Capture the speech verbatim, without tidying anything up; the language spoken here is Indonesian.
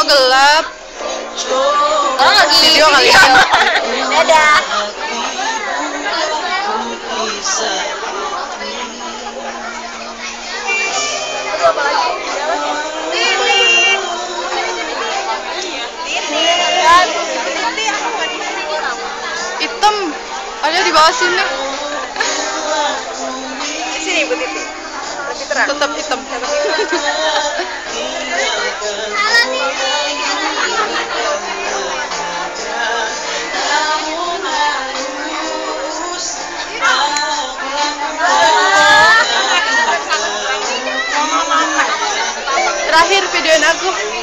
gelap. Orang lagi Video kali ya. Dadah. Apa lagi? Lilin. Hitam. Ada di bawah sini. Di sini Bu Titi. Lebih terang. Tetap hitam. Terakhir videoin aku.